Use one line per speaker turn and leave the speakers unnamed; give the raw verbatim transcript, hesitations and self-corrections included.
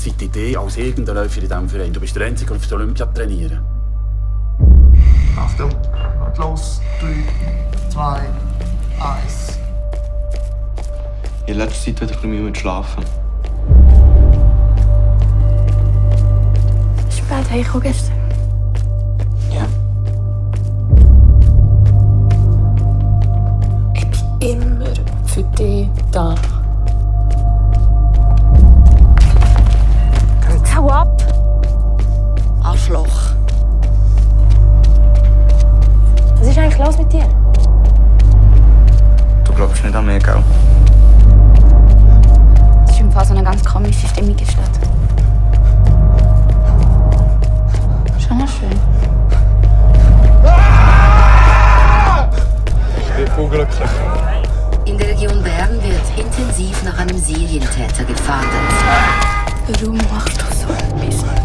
Zeit die Idee als irgendein Läufer in diesem Verein. Du bist der Einzige, der auf der Olympia trainieren.
Achtung, und los. Drei, zwei, eins.
In letzter Zeit hatte ich ein bisschen mit Schlafen.
Spät heimgekommen gestern.
Ja.
Ich bin immer für dich da. Hau ab!
Arschloch.
Was ist eigentlich los mit dir?
Du glaubst nicht an mich, gell?
Es ist im Fall so eine ganz komische Stimmung in der Stadt. Schon mal schön.
Ich bin unglücklich.
In der Region Bern wird intensiv nach einem Serientäter gefahndet.
Warum machst du so etwas?